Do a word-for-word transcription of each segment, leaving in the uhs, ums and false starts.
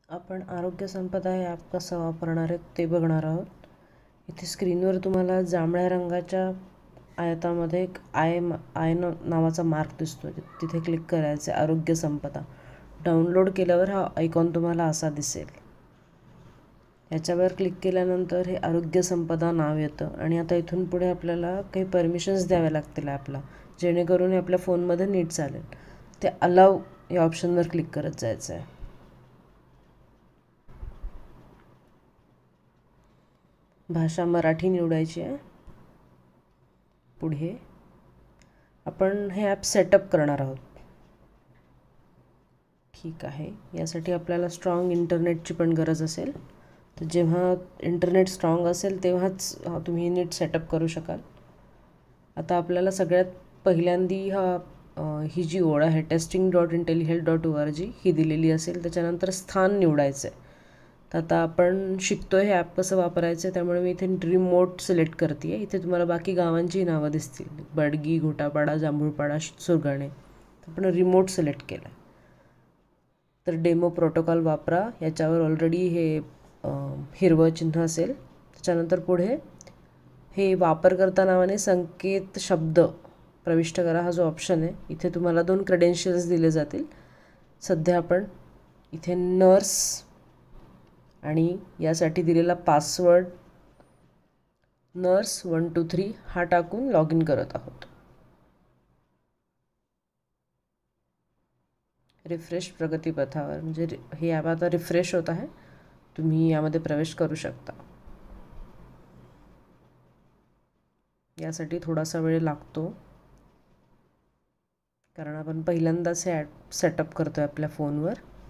आपण आरोग्य संपदा हे ॲप कसं वापरणार आहे ते बघणार आहोत. इथे स्क्रीनवर तुम्हाला जांभळ्या रंगाच्या आयतामध्ये एक आय आय न नावाचा मार्क दिसतो. तिथे क्लिक करायचं आहे. आरोग्य संपदा डाउनलोड केल्यावर हा आयकॉन तुम्हाला असा दिसेल. याच्यावर क्लिक केल्यानंतर हे आरोग्य संपदा नाव येतं आणि आता इथून पुढे आपल्याला काही परमिशन्स द्याव्या लागतील ॲपला, जेणेकरून हे आपल्या फोनमध्ये नीट चालेल. ते अलाव या ऑप्शनवर क्लिक करत जायचं आहे. भाषा मराठी निवडायची आहे. पुढे आपण हे ॲप सेटअप करणार आहोत. ठीक आहे. यासाठी आपल्याला स्ट्रॉंग इंटरनेटची पण गरज असेल. तर जेव्हा इंटरनेट स्ट्रॉंग असेल तेव्हाच तुम्ही नीट सेटअप करू शकाल. आता आपल्याला सगळ्यात पहिल्यांदी हा ही जी ओळ आहे testing dot Intellihealth dot O R G ही दिलेली असेल. त्याच्यानंतर स्थान निवडायचं आहे. तर आता आपण शिकतो आहे हे ॲप कसं वापरायचं आहे, त्यामुळे मी इथे रिमोट सिलेक्ट करते आहे. इथे तुम्हाला बाकी गावांची नावं दिसतील, बडगी, घोटापाडा, जांभूळपाडा, सुरगाणे. आपण रिमोट सिलेक्ट केलं. तर डेमो प्रोटोकॉल वापरा याच्यावर ऑलरेडी हे हिरवं चिन्ह असेल. त्याच्यानंतर पुढे हे वापरकर्ता नावाने संकेत शब्द प्रविष्ट करा हा जो ऑप्शन आहे. इथे तुम्हाला दोन क्रेडेन्शियल्स दिले जातील. सध्या आपण इथे नर्स आणि यासाठी दिलेला password nurse one two three हा टाकून लॉग इन करत आहोत. रिफ्रेश प्रगतीपथावर म्हणजे हे ॲप आता रिफ्रेश होत आहे. तुम्ही यामध्ये प्रवेश करू शकता. यासाठी थोडासा वेळ लागतो, कारण आपण पहिल्यांदाच हे ॲप सेटअप करतो आहे आपल्या फोनवर.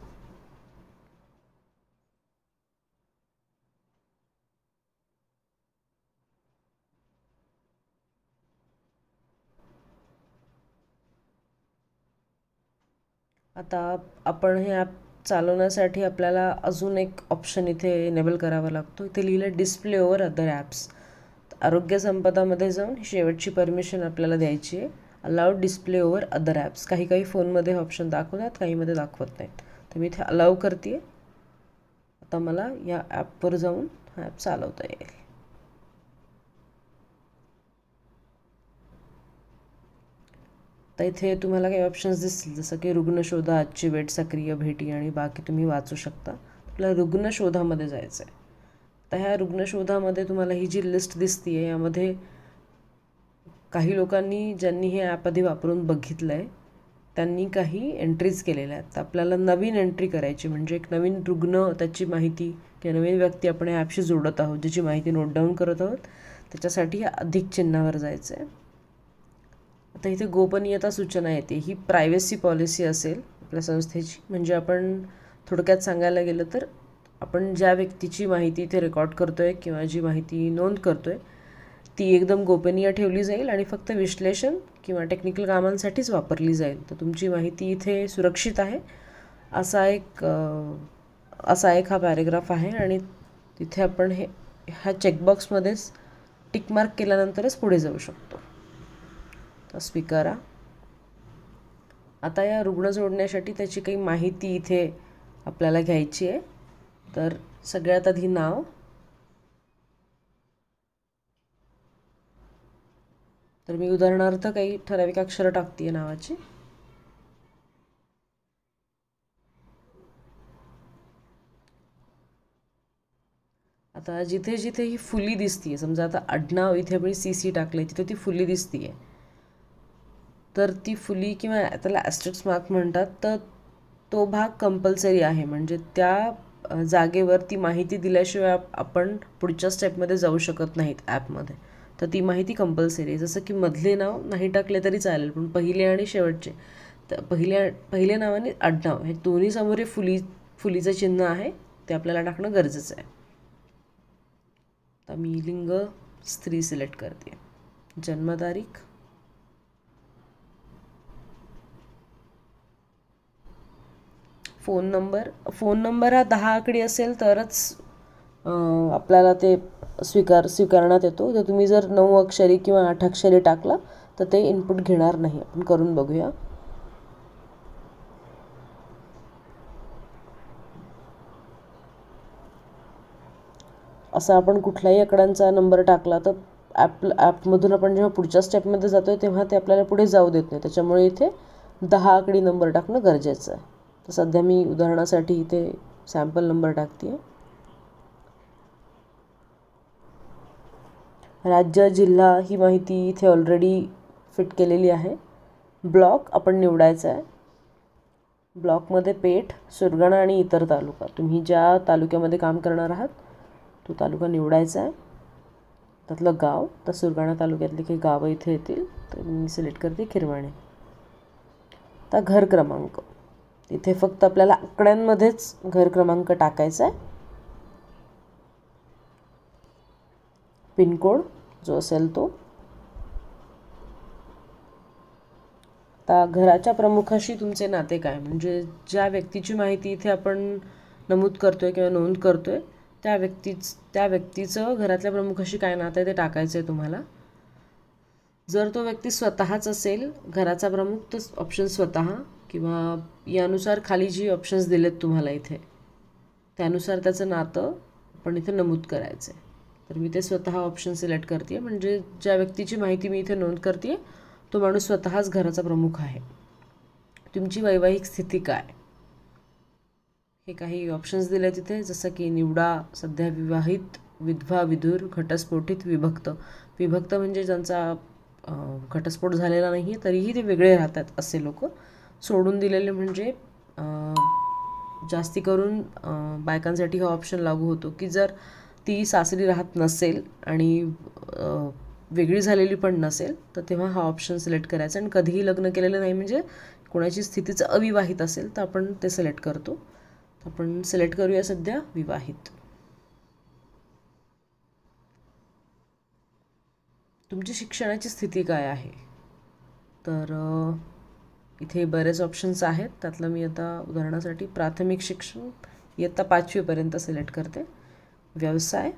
आता आपण हे ॲप चालवण्यासाठी आपल्याला अजून एक ऑप्शन इथे एनेबल करावा लागतो. इथे लिहिलं डिस्प्ले ओव्हर अदर ॲप्स. आरोग्य संपदामध्ये जाऊन शेवटची परमिशन आपल्याला द्यायची आहे, allowed display over other apps. काही काही फोनमध्ये हे ऑप्शन दाखवतात, काहीमध्ये दाखवत नाहीत. तर मी इथे अलाउ करते आहे. आता मला या ॲपवर जाऊन हा ॲप चालवता येईल. तर इथे तुम्हाला काही ऑप्शन्स दिसतील, जसं की रुग्णशोधा, आजची वेट, सक्रिय भेटी आणि बाकी तुम्ही वाचू शकता. आपल्याला रुग्णशोधामध्ये जायचं आहे. तर ह्या रुग्णशोधामध्ये तुम्हाला ही जी लिस्ट दिसते आहे, यामध्ये काही लोकांनी ज्यांनी हे ॲप आधी वापरून बघितलं आहे त्यांनी काही एंट्रीज केलेल्या आहेत. तर आपल्याला नवीन एंट्री करायची, म्हणजे एक नवीन रुग्ण, त्याची माहिती किंवा नवीन व्यक्ती आपण या ॲपशी जोडत आहोत, ज्याची माहिती नोट डाऊन करत आहोत. त्याच्यासाठी या अधिक चिन्हावर जायचं आहे. आता इथे गोपनीयता सूचना येते. ही प्रायव्हसी पॉलिसी असेल आपल्या संस्थेची. म्हणजे आपण थोडक्यात सांगायला गेलं तर आपण ज्या व्यक्तीची माहिती इथे रेकॉर्ड करतो आहे किंवा जी माहिती नोंद करतो आहे ती एकदम गोपनीय ठेवली जाईल आणि फक्त विश्लेषण किंवा टेक्निकल कामांसाठीच वापरली जाईल. तर तुमची माहिती इथे सुरक्षित आहे असा एक असा एक हा पॅरेग्राफ आहे. आणि तिथे आपण हे ह्या चेकबॉक्समध्येच टिकमार्क केल्यानंतरच पुढे जाऊ शकतो. तर स्वीकारा. आता या रुग्ण जोडण्यासाठी त्याची काही माहिती इथे आपल्याला घ्यायची आहे. तर सगळ्यात आधी नाव, तर मी उदाहरणार्थ काही ठराविक अक्षरं टाकते आहे नावाची. आता जिथे जिथे ही फुली दिसते आहे, समजा आता आडनाव इथे आपण सी सी टाकले, तिथे ती फुली दिसते आहे, तर ती फुली किंवा त्याला ॲस्टेरिस्क मार्क म्हणतात. तर तो भाग कंपल्सरी आहे, म्हणजे त्या जागेवर ती माहिती दिल्याशिवाय आपण पुढच्या स्टेपमध्ये जाऊ शकत नाहीत ॲपमध्ये. तर ती माहिती कंपल्सरी आहे. जसं की मधले नाव नाही टाकले तरी चालेल, पण पहिले आणि शेवटचे, तर पहिल्या पहिल्या नावाने आडनाव हे दोन्ही समोर हे फुली फुलीचं चिन्ह आहे, ते आपल्याला टाकणं गरजेचं आहे. आता मी लिंग स्त्री सिलेक्ट करते. जन्मतारीख, फोन नंबर. फोन नंबर हा दहा आकडी असेल तरच आपल्याला ते स्वीकार स्वीकारण्यात येतो. तर तुम्ही जर नऊ अक्षरी किंवा आठ अक्षरी टाकला तर ते इनपुट घेणार नाही. आपण करून बघूया. असा आपण कुठल्याही आकड्यांचा नंबर टाकला तर ॲप ॲपमधून आपण जेव्हा पुढच्या स्टेपमध्ये जातो आहे तेव्हा ते आपल्याला पुढे जाऊ देत नाही. त्याच्यामुळे इथे दहा आकडी नंबर टाकणं गरजेचं आहे. तर सध्या मी उदाहरणासाठी इथे सॅम्पल नंबर टाकते आहे. राज्य, जिल्हा ही माहिती इथे ऑलरेडी फिट केलेली आहे. ब्लॉक आपण निवडायचा आहे. ब्लॉकमध्ये पेठ, सुरगाणा आणि इतर तालुका, तुम्ही ज्या तालुक्यामध्ये काम करणार आहात तो तालुका निवडायचा आहे. त्यातलं गाव, तर सुरगाणा तालुक्यातले काही गावं इथे येतील, तर मी सिलेक्ट करते खिरवाणे. आता घर क्रमांक, इथे फक्त आपल्याला आकड्यांमध्येच घर क्रमांक टाकायचा आहे. पिनकोड जो असेल तो. आता घराच्या प्रमुखाशी तुमचे नाते काय, म्हणजे ज्या व्यक्तीची माहिती इथे आपण नमूद करतो आहे किंवा नोंद करतो आहे त्या व्यक्तीच त्या व्यक्तीचं घरातल्या प्रमुखाशी काय नातं आहे ते टाकायचं आहे तुम्हाला. जर तो व्यक्ती स्वतःच असेल घराचा प्रमुख तर ऑप्शन स्वतः, किंवा यानुसार खाली जी ऑप्शन्स दिलेत तुम्हाला इथे त्यानुसार त्याचं नातं आपण इथे नमूद करायचं आहे. तर मी ते स्वतः ऑप्शन सिलेक्ट करते आहे, म्हणजे ज्या व्यक्तीची माहिती मी इथे नोंद करते आहे तो माणूस स्वतःच घराचा प्रमुख आहे. तुमची वैवाहिक स्थिती काय, हे काही ऑप्शन्स दिले तिथे, जसं की निवडा सध्या विवाहित, विधवा, विधूर, घटस्फोटित, विभक्त. विभक्त म्हणजे ज्यांचा घटस्फोट झालेला नाही आहे तरीही ते वेगळे राहतात असे लोक. सोडून दिलेले म्हणजे जास्ती करून बायकांसाठी हा ऑप्शन लागू होतो की जर ती सासरी राहत नसेल आणि वेगळी झालेली पण नसेल तर तेव्हा हा ऑप्शन सिलेक्ट करायचा. आणि कधीही लग्न केलेलं नाही म्हणजे कोणाची स्थितीचं अविवाहित असेल तर आपण ते सिलेक्ट करतो. आपण सिलेक्ट करूया सध्या विवाहित. तुमची शिक्षणाची स्थिती काय आहे, तर इथे बरेच ऑप्शन्स आहेत. त्यातलं मी आता उदाहरणासाठी प्राथमिक शिक्षण इयत्ता पाचवीपर्यंत सिलेक्ट करते. व्यवसाय,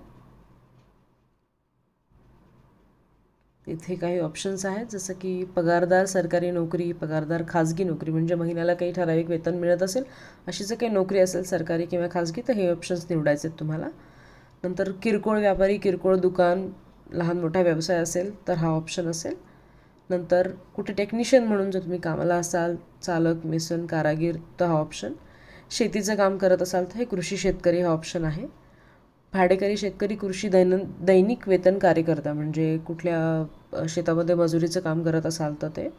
इथे काही ऑप्शन्स आहेत जसं की पगारदार सरकारी नोकरी, पगारदार खाजगी नोकरी म्हणजे महिन्याला काही ठराविक वेतन मिळत असेल अशी जर काही नोकरी असेल सरकारी किंवा खाजगी तर हे ऑप्शन्स निवडायचे आहेत तुम्हाला. नंतर किरकोळ व्यापारी, किरकोळ दुकान, लहान मोठा व्यवसाय असेल तर हा ऑप्शन असेल. नंतर कुठे टेक्निशियन म्हणून जर तुम्ही कामाला असाल, चालक, मेसन, कारागीर तर हा ऑप्शन. शेतीचं काम करत असाल तर हे कृषी शेतकरी हा ऑप्शन आहे. भाडेकरी शेतकरी कृषी दैन दैनिक वेतन कार्यकर्ता म्हणजे कुठल्या शेतामध्ये मजुरीचं काम करत असाल तर ते.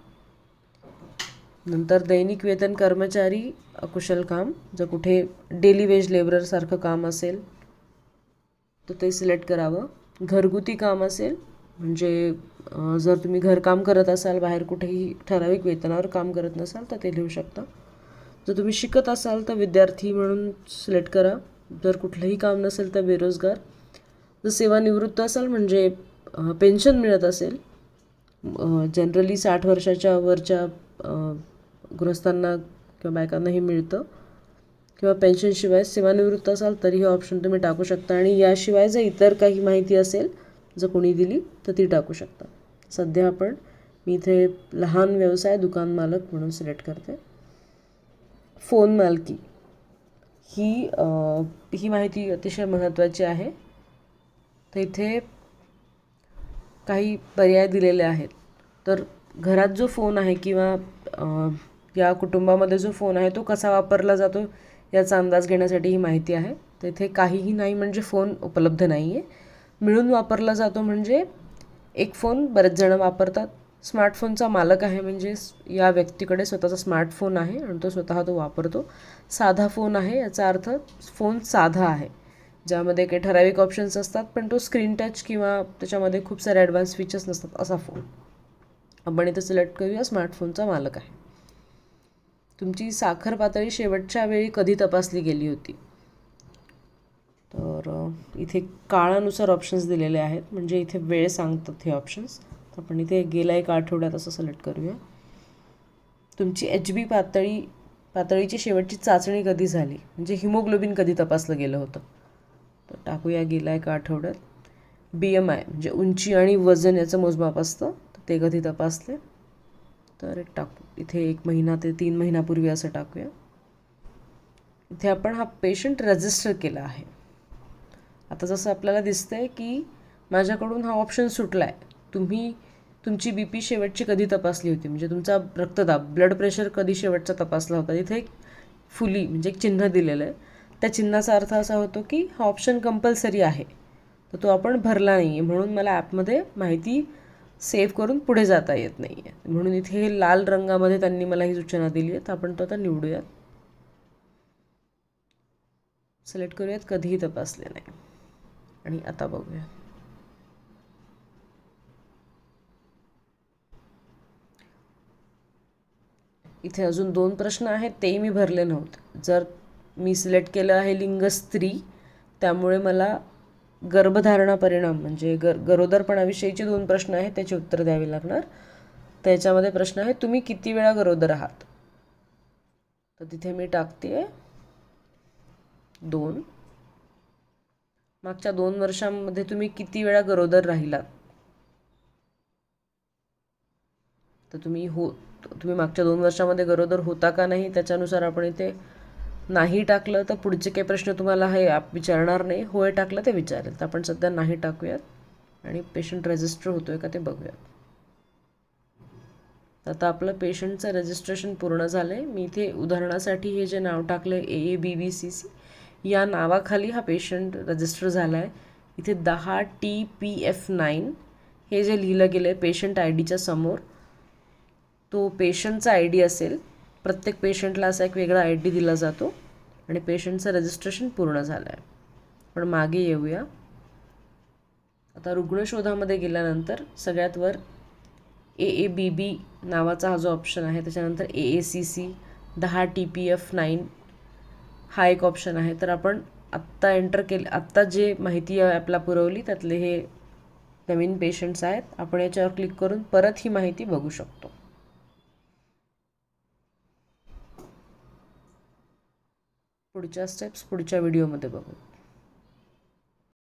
नंतर दैनिक वेतन कर्मचारी अकुशल काम, जर कुठे डेली वेज लेबररसारखं काम असेल तर ते सिलेक्ट करावं. घरगुती काम असेल म्हणजे जर तुम्ही घरकाम करत असाल, बाहेर कुठेही ठराविक वेतनावर काम करत नसाल तर ते लिहू शकता. जर तुम्ही शिकत असाल तर विद्यार्थी म्हणून सिलेक्ट करा. जर कुठलंही काम नसेल तर बेरोजगार. जर सेवानिवृत्त असाल म्हणजे पेन्शन मिळत असेल, जनरली साठ वर्षाच्या वरच्या गृहस्थांना किंवा बायकांनाही मिळतं, किंवा पेन्शनशिवाय सेवानिवृत्त असाल तरी हे ऑप्शन तुम्ही टाकू शकता. आणि याशिवाय जर इतर काही माहिती असेल जर कोणी दिली तर ती टाकू शकता. सध्या आपण मी इथे लहान व्यवसाय दुकान मालक म्हणून सिलेक्ट करते. फोन मालकी ही ही माहिती अतिशय महत्त्वाची आहे. तर इथे काही पर्याय दिलेले आहेत. तर घरात जो फोन आहे किंवा या कुटुंबामध्ये जो फोन आहे तो कसा वापरला जातो याचा अंदाज घेण्यासाठी ही माहिती आहे. तर इथे काहीही नाही म्हणजे फोन उपलब्ध नाही आहे. मिळून वापरला जातो म्हणजे एक फोन बरेच जण वापरतात. स्मार्टफोनचा मालक आहे म्हणजे या व्यक्तीकडे स्वतःचा स्मार्टफोन आहे आणि तो स्वतः तो वापरतो. साधा फोन आहे याचा अर्थ फोन साधा आहे, ज्यामध्ये काही ठराविक ऑप्शन्स असतात पण तो स्क्रीन टच किंवा त्याच्यामध्ये खूप सारे ॲडव्हान्स फीचर्स नसतात असा फोन. आपण इथे सिलेक्ट करूया स्मार्टफोनचा मालक आहे. तुमची साखर पातळी शेवटच्या वेळी कधी तपासली गेली होती, तर इथे काळानुसार ऑप्शन्स दिलेले आहेत म्हणजे इथे वेळ सांगतात हे ऑप्शन्स. तर आपण इथे गेल्या एक आठवड्यात असं सिलेक्ट करूया. तुमची एच बी पातळी पातळीची शेवटची चाचणी कधी झाली म्हणजे हिमोग्लोबिन कधी तपासलं गेलं होतं, तर टाकूया गेल्या एका आठवड्यात. बी एम आय म्हणजे उंची आणि वजन याचं मोजमाप असतं तर ते कधी तपासले, तर एक टाकू इथे एक महिना ते तीन महिन्यापूर्वी असं टाकूया. इथे आपण हा पेशंट रजिस्टर केला आहे. आता जसं आपल्याला दिसतंय की माझ्याकडून हा ऑप्शन सुटला आहे. तुम्ही तुमची बी पी शेवटची कधी तपासली होती, म्हणजे तुमचा रक्तदाब ब्लड प्रेशर कधी शेवटचा तपासला होता, इथे एक फुली म्हणजे एक चिन्ह दिलेलं आहे. त्या चिन्हाचा अर्थ असा होतो की हा ऑप्शन कंपल्सरी आहे, तर तो आपण भरला नाही आहे, म्हणून मला ॲपमध्ये माहिती सेव्ह करून पुढे जाता येत नाही आहे. म्हणून इथे हे लाल रंगामध्ये त्यांनी मला ही सूचना दिली आहे. तर आपण तो आता निवडूयात, सिलेक्ट करूयात कधीही तपासले नाही आणि आता बघूया. इथे अजून दोन प्रश्न आहेत, तेही मी भरले नव्हते. जर मी सिलेक्ट केलं आहे लिंग स्त्री, त्यामुळे मला गर्भधारणा परिणाम म्हणजे गर गरोदरपणाविषयीचे दोन प्रश्न आहेत, त्याची उत्तर द्यावी लागणार. त्याच्यामध्ये प्रश्न आहे तुम्ही किती वेळा गरोदर आहात, तर तिथे मी टाकते दोन. मागच्या दोन वर्षांमध्ये तुम्ही किती वेळा गरोदर राहिलात, तर तुम्ही हो तुम्ही मागच्या दोन वर्षामध्ये गरोदर होता का नाही त्याच्यानुसार आपण इथे नाही टाकलं तर पुढचे काही प्रश्न तुम्हाला हे ॲप विचारणार नाही, होय टाकलं ते विचारेल. तर आपण सध्या नाही टाकूयात आणि पेशंट रजिस्टर होतोय का ते बघूयात. आता आपलं पेशंटचं रजिस्ट्रेशन पूर्ण झालं आहे. मी इथे उदाहरणासाठी हे जे नाव टाकलं आहे ए A B B C C, या नावाखाली हा पेशंट रजिस्टर झाला आहे. इथे दहा टी पी एफ नाईन हे जे लिहिलं गेलं आहे पेशंट आय डीच्या समोर, तो पेशंटचा आय डी असेल. प्रत्येक पेशंटला असा एक वेगळा आय डी दिला जातो आणि पेशंटचं रजिस्ट्रेशन पूर्ण झालं आहे. पण मागे येऊया. आता रुग्णशोधामध्ये गेल्यानंतर सगळ्यात वर ए ए बी बी नावाचा हा जो ऑप्शन आहे, त्याच्यानंतर ए ए सी सी दहा टी पी एफ नाईन हा एक ऑप्शन आहे. तर आपण आत्ता एंटर केले आत्ता जे माहिती ॲपला पुरवली त्यातले हे नवीन पेशंट्स आहेत. आपण याच्यावर क्लिक करून परत ही माहिती बघू शकतो. पुढच्या स्टेप्स पुढच्या व्हिडिओमध्ये बघू.